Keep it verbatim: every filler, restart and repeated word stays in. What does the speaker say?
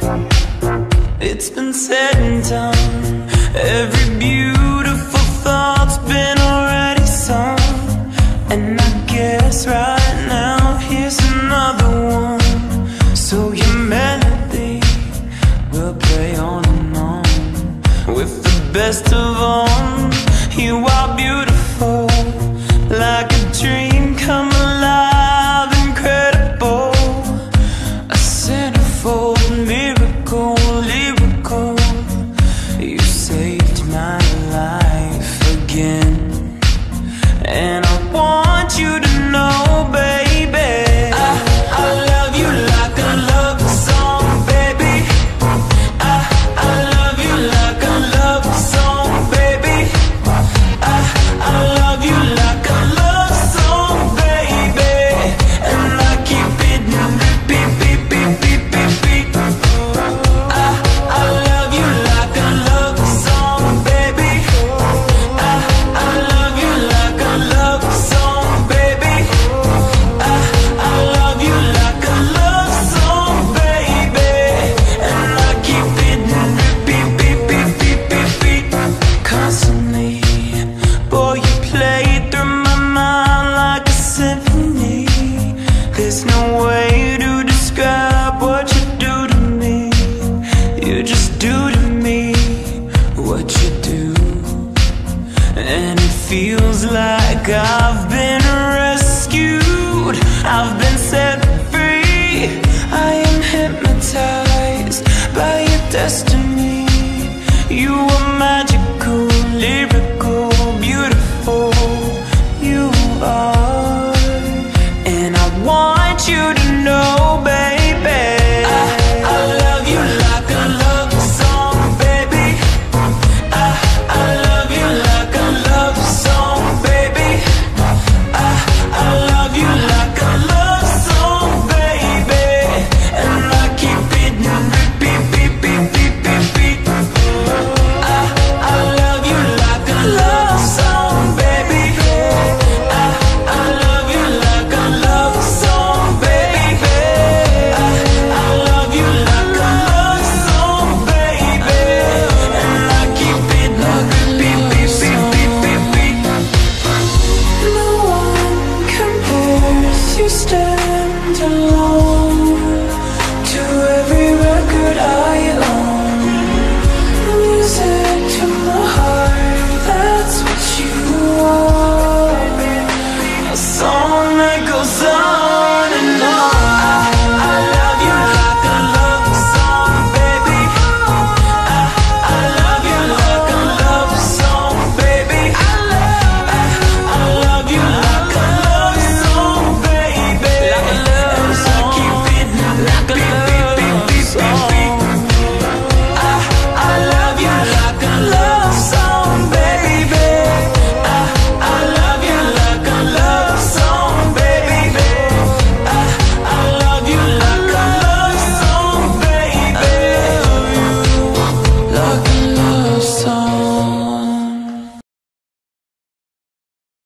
It's been said and done. Every beautiful thought's been already sung. And I guess right now here's another one. So your melody will play on and on. With the best of all, you are beautiful, like a dream come alive, incredible. A centerfold, miracle, lyrical. You saved my life again. And I want you to know, baby, I, I love you like a love song, baby. I, I love you like a love song, baby. I, I love you like a love song, baby. And I keep it repeat, beat, beat, beat, beat, beat. I, I love you like a love song, baby. I, I love you like a love song, baby. I, I love you like a love song, baby. And I keep it repeat, beat, beat, beat, beat, beat. Constantly, boy, you play through my mind like a symphony. There's no way to describe what you do to me. You just do to me what you do. And it feels like I've been rescued, I've been set free. I am hypnotized by your destiny.